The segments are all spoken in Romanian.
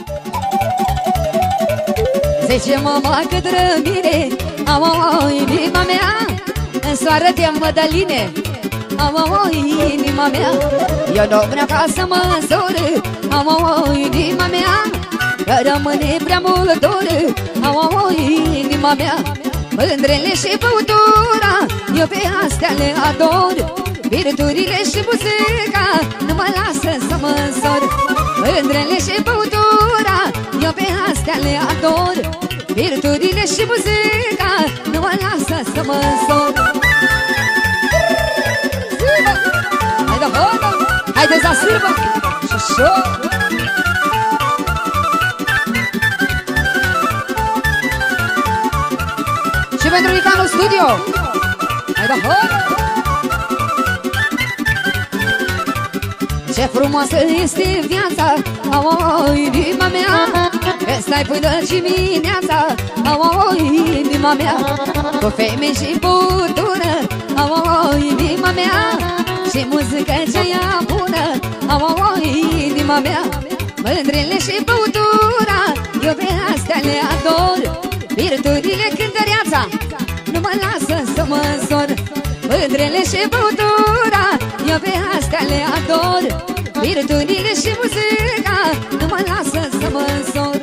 Zice mama către mine, am inima mea, în soară de mădăline, am inima mea. Eu nu vreau ca să mă însor, am inima mea, că rămâne prea mult dor, am inima mea. Mândrele și băutura, eu pe astea le ador, virturile și muzica nu mă lasă să mă însor. Mândrele și băutura, eu pe astea le ador, virturile și muzica nu mă lasă să mă însor. Haideți la sârbă! Și-șo! Și pentru Nicanu Studio! Haide, ce frumoasă este viața, inima mea, că stai până dimineața, inima mea, cu femei și băutură, inima mea, și muzică ce-ia bună, inima mea. Mândrele și băutura, eu pe astea le ador, virturile cântăreața nu mă lasă să mă însor. Mândrele și băutura, eu pe astea le ador, virturile și muzica nu mă lasă să mă însor.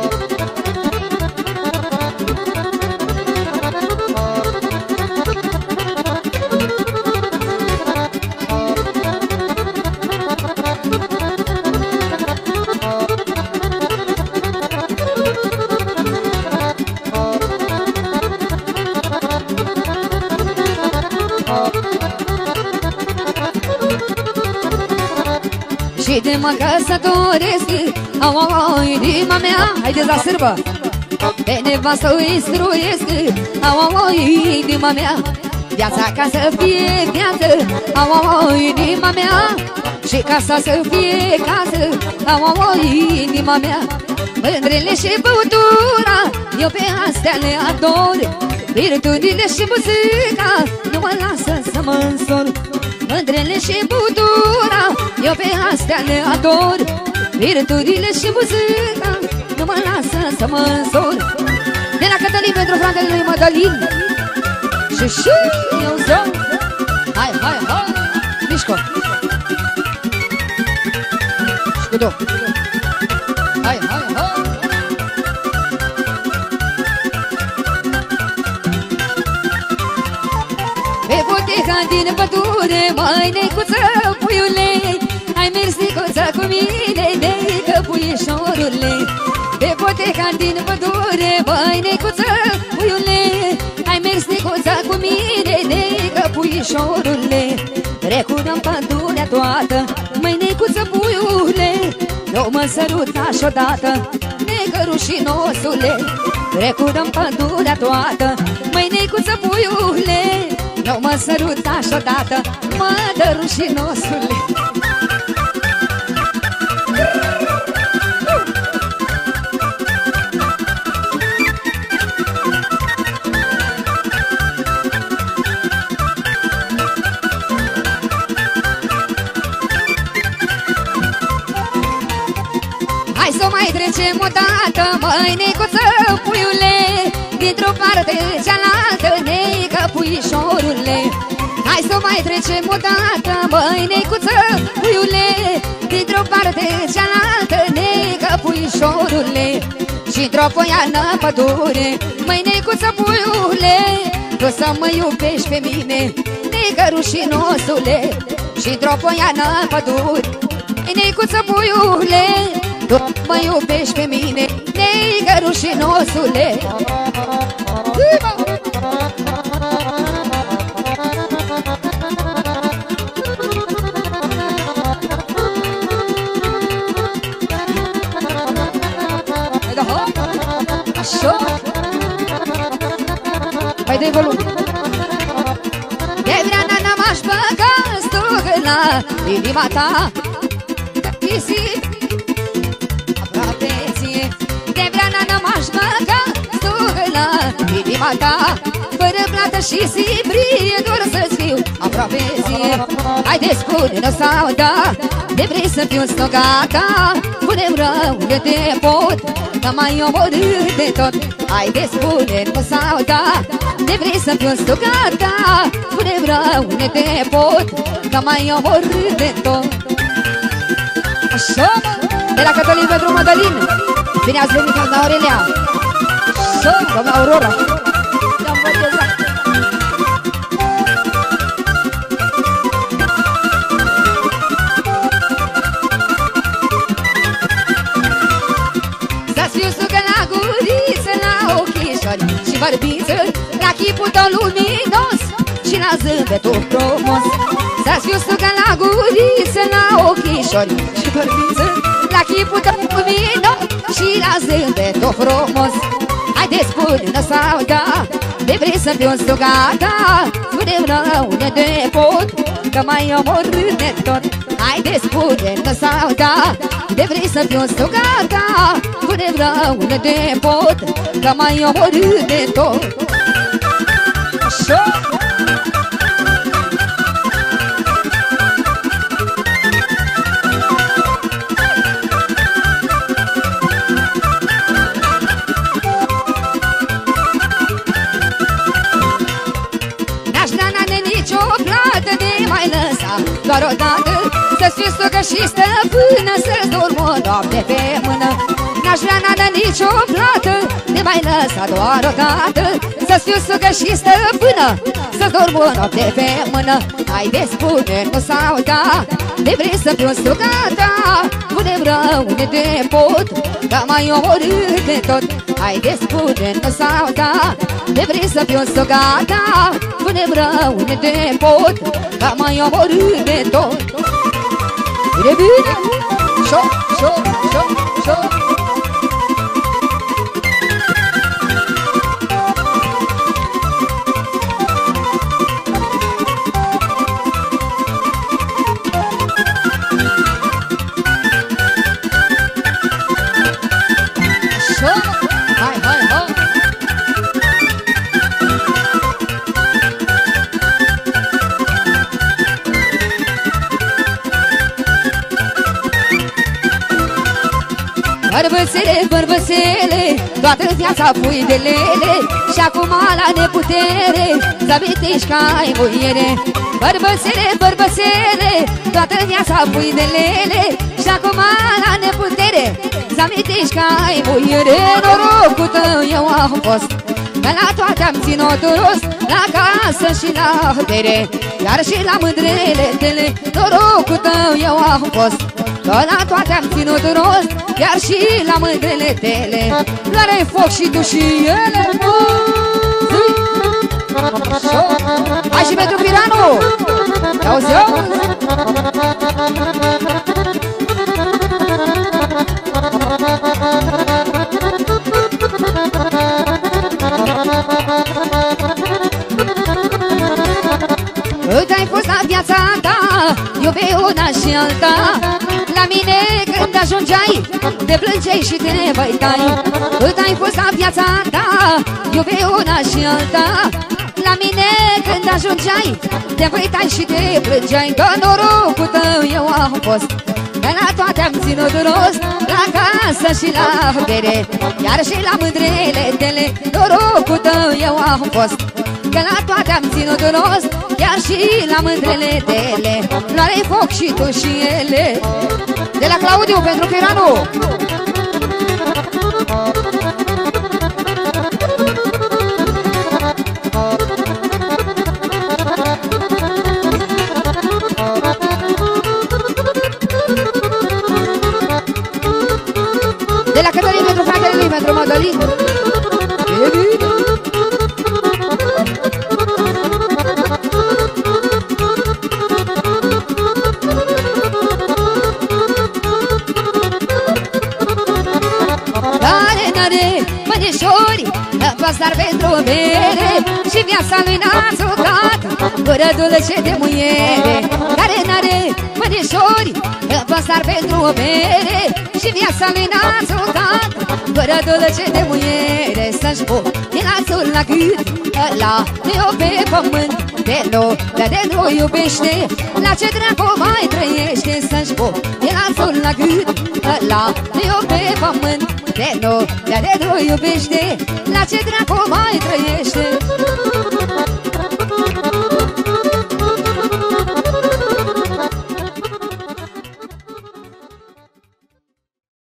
Și de mă căsătoresc, inima mea, haideți la sârbă, pe nevastă o instruiesc, inima mea. Viața ca să fie viață, inima mea, și casa să fie casă, inima mea. Mândrele și băutura, eu pe astea le ador, virturile și muzica nu mă lasă să mă însor. Mândrele și băutura, eu pe astea le ador, virturile și muzica nu mă lasă să mă însor. De la Cătălin pentru fratele lui Mădălin. Și eu zău. Hai, hai, hai, mișco. Și cu două. Hai, hai, hai. Pe boteca din pădure, măi, necuță, puiule, ai mers, necuță, cu mine, neică, puișorule. Pe boteca din pădure, măi, necuță, puiule, ai mers, necuță, cu mine, neică, puișorule. Trecură-n pădurea toată, măi, necuță, puiule, eu mă sărutași odată, neică, rușinosule. Trecură-n pădurea toată, măi, necuță, puiule, eu mă sărutași odată, mă dă rușinosule. Hai să mai trecem odată, măi, necuță, puiule, dintr-o parte cealaltă, neică, puișorule. Hai să mai trecem odată, măi, necuță, puiule, dintr-o parte cealaltă, neică, puișorule. Și-ntr-o poiană pădure, măi, necuță, puiule, tu să mă iubești pe mine, neică, rușinosule. Și-ntr-o poiană pădure, măi, necuță, puiule, tu mă iubești pe mine, neică, rușinosule. Așa. Hai de volum. De vrea n-am aș băga stugă la inima ta, isi aproape ție. De vrea n-am aș băga stugă la inima ta, fără plată și sibrie, doar să-ți fiu aproape ție. Haide, spune-o sau da, de vrei să fiu stogata, spune-mi rău de pot, că m-ai omorât de tot. Haide, spune-mi sau da, de vrei să fiu stucata. Spune-mi rău de pot, că m-ai omorât de tot. Așa, de la Cătălin pentru Mădălin. Bine ați venit, doamna Aurelia. Așa, doamna Aurora. I-am botezat. Să-ți fiu sucă la guriță, la ochișori și bărbiță, la chipul tău luminos și la zâmbetul frumos. Să-ți fiu sucă la guriță, la ochișori și bărbiță, la chipul tău luminos și la zâmbetul frumos. Haide, spune-mi sau da, de vrei să fiu stugata. Spune-mi rău de pot, că m-ai omorât de tot. Haide, spune-mi sau da, de vrei să fiu stugata. Spune-mi rău de pot, că m-ai omorât de tot. Așa. Doar odată să-ți fiu sugă și stăpână, să-ți dorm o noapte pe mână. N-aș vrea nada nicio plată, te mai lăsa doar odată să-ți fiu sugă și stăpână, să-ți dorm o noapte pe mână. Haide, spune-mi sau da, de vrei să fiu sugata. Spune-mi rău de pot, că m-ai omorât de tot. Haide, spune-mi sau da, de vrei să fiu sugata. Spune-mi rău de pot, că m-ai omorât de tot. Bine, bine! Șo, șo, șo, șo! Șo! Hai, hai, hai! Bărbățele, bărbățele, toată viața pui de lele, și acum la neputere să amintești că ai muiere. Bărbățele, bărbățele, toată viața pui de lele, și acum la neputere să amintești că ai muiere. Norocul tău eu am fost, că la toate am ținut rost, la casă și la bere, iar și la mândrele tale. Norocul tău eu am fost, că la toate am ținut rost, iar și la mândrele tale. Floare foc și tu și ele. Hai și pentru Piranu. Te-auzi eu? Îți-ai fost la viața ta, iube una și alta. La mine când ajungeai, te plângeai și te băitai. Îți-ai fost la viața ta, iube una și alta. La mine când ajungeai, te băitai și te plângeai. Că norocul tău eu am fost, că la toate am ținut rost, la casă și la bere, iar și la mândrele tale. Norocul tău eu am fost, că la toate am ținut rost, chiar și la mândrele tale. Floare foc și tu și ele. De la Claudiu pentru Piranu. De la Cătălin pentru fratele lui, pentru Mădălin. Pasar pentru bere și viața lui n-a țucat, gură dulce de muiere. Care n-are mănișori, pasar pentru bere și viața lui n-a țucat, gură dulce de muiere. Să-și pun din lațul la gât, ăla nu-i pe pământ, de nu, de nu iubește, la ce dracu mai trăiește să-și bo, e lasul la gât, ăla nu-i pe pământ, de nu, de nu iubește, la ce dracu mai trăiește.